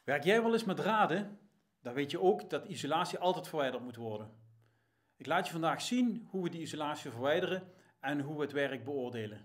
Werk jij wel eens met draden? Dan weet je ook dat isolatie altijd verwijderd moet worden. Ik laat je vandaag zien hoe we die isolatie verwijderen en hoe we het werk beoordelen.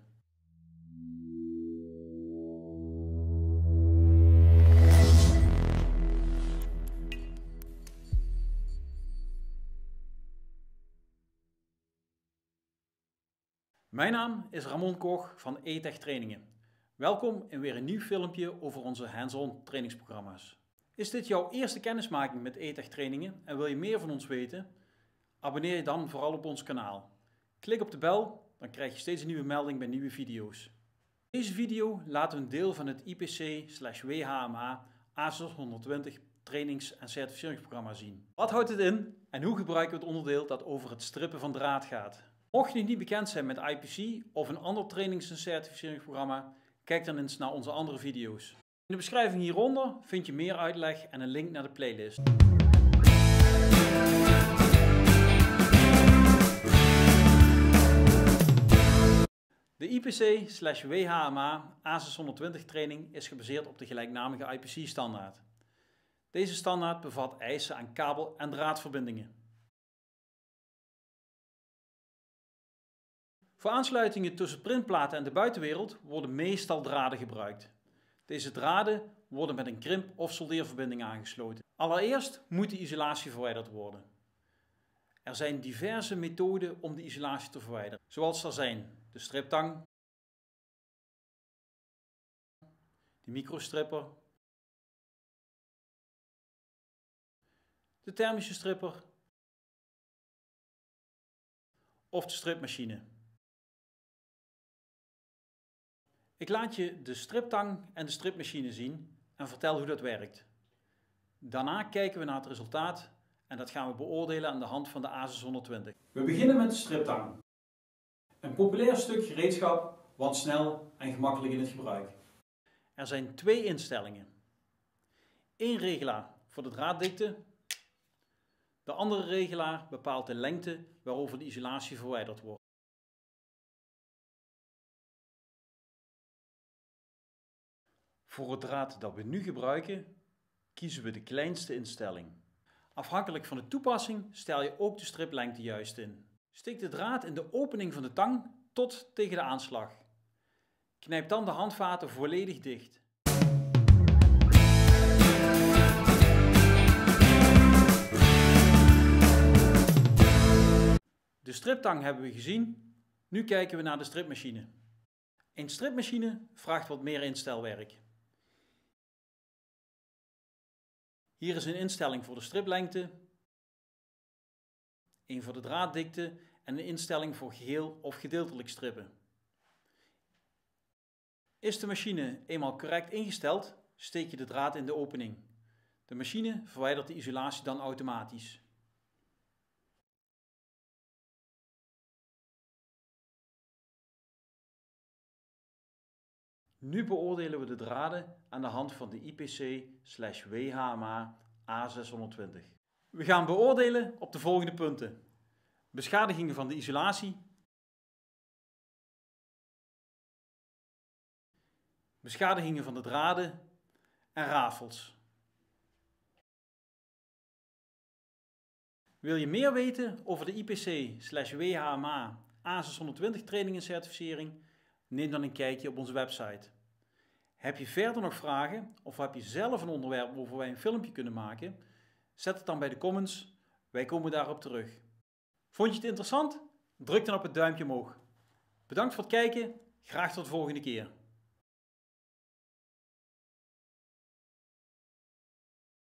Mijn naam is Ramon Koch van E-Tech Trainingen. Welkom in weer een nieuw filmpje over onze hands-on trainingsprogramma's. Is dit jouw eerste kennismaking met E-Tech Trainingen en wil je meer van ons weten? Abonneer je dan vooral op ons kanaal. Klik op de bel, dan krijg je steeds een nieuwe melding bij nieuwe video's. In deze video laten we een deel van het IPC/WHMA A620 trainings- en certificeringsprogramma zien. Wat houdt het in en hoe gebruiken we het onderdeel dat over het strippen van draad gaat? Mocht je nog niet bekend zijn met IPC of een ander trainings- en certificeringsprogramma, kijk dan eens naar onze andere video's. In de beschrijving hieronder vind je meer uitleg en een link naar de playlist. De IPC/WHMA A620 training is gebaseerd op de gelijknamige IPC-standaard. Deze standaard bevat eisen aan kabel- en draadverbindingen. Voor aansluitingen tussen printplaten en de buitenwereld worden meestal draden gebruikt. Deze draden worden met een krimp- of soldeerverbinding aangesloten. Allereerst moet de isolatie verwijderd worden. Er zijn diverse methoden om de isolatie te verwijderen, zoals er zijn de striptang, de microstripper, de thermische stripper of de stripmachine. Ik laat je de striptang en de stripmachine zien en vertel hoe dat werkt. Daarna kijken we naar het resultaat en dat gaan we beoordelen aan de hand van de A620. We beginnen met de striptang. Een populair stuk gereedschap, want snel en gemakkelijk in het gebruik. Er zijn twee instellingen. Eén regelaar voor de draaddikte. De andere regelaar bepaalt de lengte waarover de isolatie verwijderd wordt. Voor het draad dat we nu gebruiken, kiezen we de kleinste instelling. Afhankelijk van de toepassing stel je ook de striplengte juist in. Steek de draad in de opening van de tang tot tegen de aanslag. Knijp dan de handvaten volledig dicht. De striptang hebben we gezien, nu kijken we naar de stripmachine. Een stripmachine vraagt wat meer instelwerk. Hier is een instelling voor de striplengte, een voor de draaddikte en een instelling voor geheel of gedeeltelijk strippen. Is de machine eenmaal correct ingesteld, steek je de draad in de opening. De machine verwijdert de isolatie dan automatisch. Nu beoordelen we de draden aan de hand van de IPC/WHMA A620. We gaan beoordelen op de volgende punten: beschadigingen van de isolatie, beschadigingen van de draden en rafels. Wil je meer weten over de IPC/WHMA A620 training en certificering? Neem dan een kijkje op onze website. Heb je verder nog vragen of heb je zelf een onderwerp waarover wij een filmpje kunnen maken? Zet het dan bij de comments, wij komen daarop terug. Vond je het interessant? Druk dan op het duimpje omhoog. Bedankt voor het kijken, graag tot de volgende keer.